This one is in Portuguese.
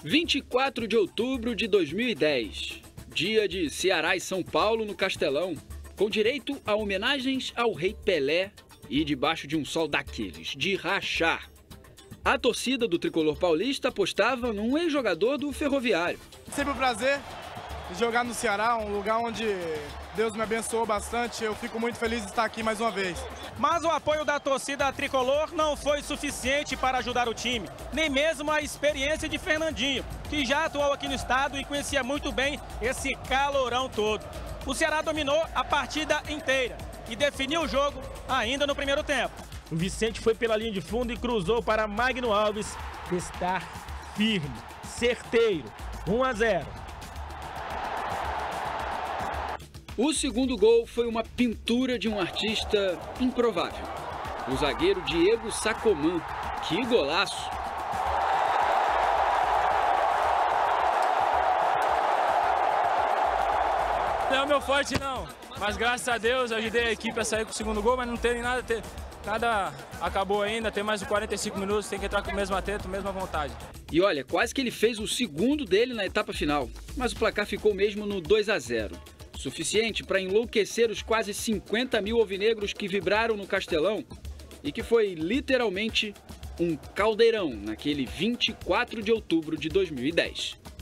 24 de outubro de 2010, dia de Ceará e São Paulo no Castelão, com direito a homenagens ao Rei Pelé e debaixo de um sol daqueles, de rachar. A torcida do tricolor paulista apostava num ex-jogador do Ferroviário. Sempre um prazer jogar no Ceará, um lugar onde Deus me abençoou bastante. Eu fico muito feliz de estar aqui mais uma vez. Mas o apoio da torcida tricolor não foi suficiente para ajudar o time, nem mesmo a experiência de Fernandinho, que já atuou aqui no estado e conhecia muito bem esse calorão todo. O Ceará dominou a partida inteira e definiu o jogo ainda no primeiro tempo. O Vicente foi pela linha de fundo e cruzou para Magno Alves estar firme, certeiro, 1-0. O segundo gol foi uma pintura de um artista improvável. O zagueiro Diego Sacomã. Que golaço! Não é o meu forte não, mas graças a Deus eu ajudei a equipe a sair com o segundo gol, mas não tem nada, nada acabou ainda, tem mais de 45 minutos, tem que entrar com o mesmo atento, mesma vontade. E olha, quase que ele fez o segundo dele na etapa final, mas o placar ficou mesmo no 2-0. Suficiente para enlouquecer os quase 50 mil alvinegros que vibraram no Castelão e que foi literalmente um caldeirão naquele 24 de outubro de 2010.